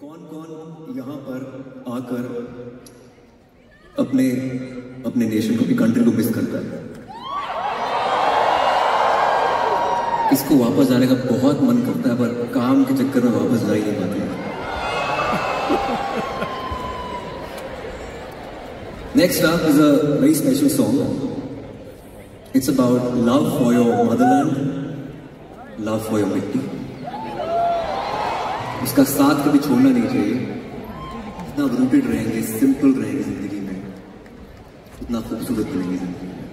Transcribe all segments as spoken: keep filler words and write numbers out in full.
कौन कौन यहाँ पर आकर अपने अपने नेशन को, अपनी कंट्री को मिस करता है? इसको वापस जाने का बहुत मन करता है, पर काम के चक्कर में वापस जा ही नहीं पाते। Next up is a very special song. It's about love for your motherland, love for your मिट्टी। उसका साथ कभी छोड़ना नहीं चाहिए। जितना रूटेड रहेंगे, सिंपल रहेंगे जिंदगी में, उतना खूबसूरत बनेंगे जिंदगी में।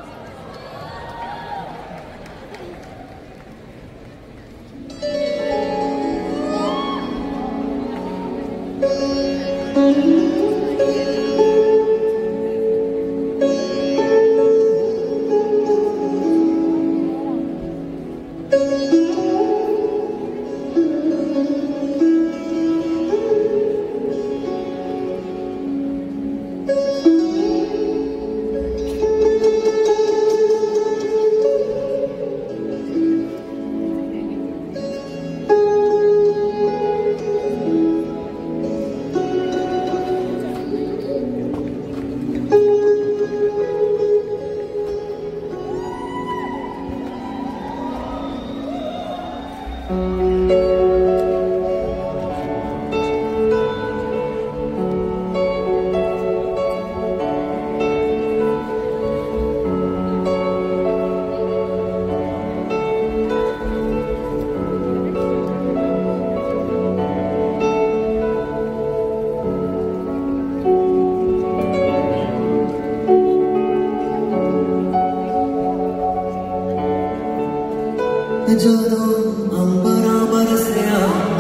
ਜਦੋਂ ਅੰਬਰਾਂ ਬਰਸਿਆ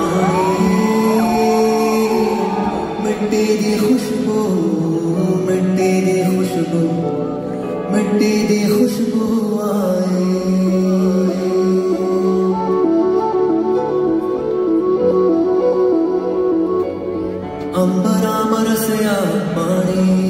ਮਿੱਟੀ ਦੀ ਖੁਸ਼ਬੂ ਮਿੱਟੀ ਦੀ ਖੁਸ਼ਬੂ ਮਿੱਟੀ ਦੀ ਖੁਸ਼ਬੂ ਆਈ ਅੰਬਰਾਂ ਬਰਸਿਆ ਪਾਣੀ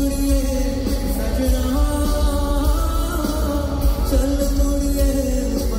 चल मुड़िए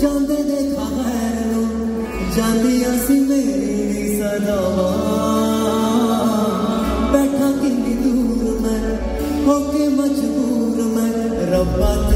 जांदे देखा खैर जांदिया सी मेरी सदावा बैठा कितनी दूर मैं होके मजबूर मैं रब्बा